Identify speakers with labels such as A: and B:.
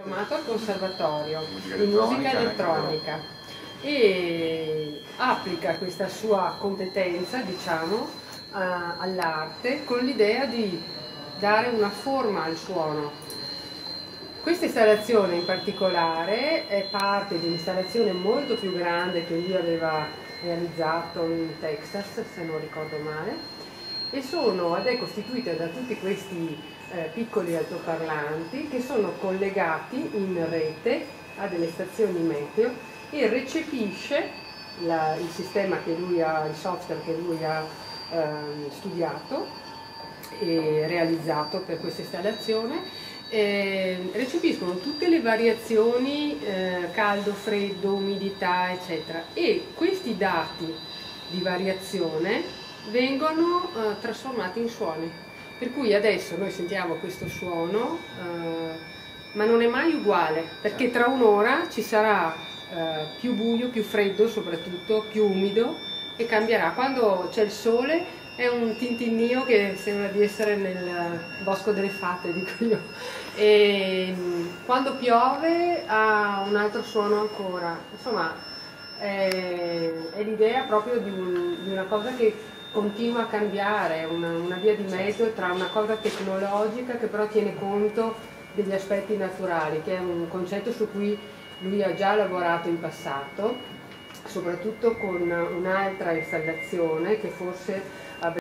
A: Formato al Conservatorio di Musica Elettronica e applica questa sua competenza, diciamo, all'arte con l'idea di dare una forma al suono. Questa installazione in particolare è parte di un'installazione molto più grande che lui aveva realizzato in Texas, se non ricordo male, ed è costituita da tutti questi piccoli altoparlanti che sono collegati in rete a delle stazioni meteo e recepisce il sistema che lui ha, il software che lui ha studiato e realizzato per questa installazione. Recepiscono tutte le variazioni caldo, freddo, umidità eccetera, e questi dati di variazione vengono trasformati in suoni, per cui adesso noi sentiamo questo suono ma non è mai uguale, perché tra un'ora ci sarà più buio, più freddo soprattutto, più umido, e cambierà. Quando c'è il sole è un tintinnio che sembra di essere nel bosco delle fate, dico io, e quando piove ha un altro suono ancora. Insomma, è l'idea proprio di una cosa che continua a cambiare, una via di mezzo tra una cosa tecnologica che però tiene conto degli aspetti naturali, che è un concetto su cui lui ha già lavorato in passato, soprattutto con un'altra installazione che forse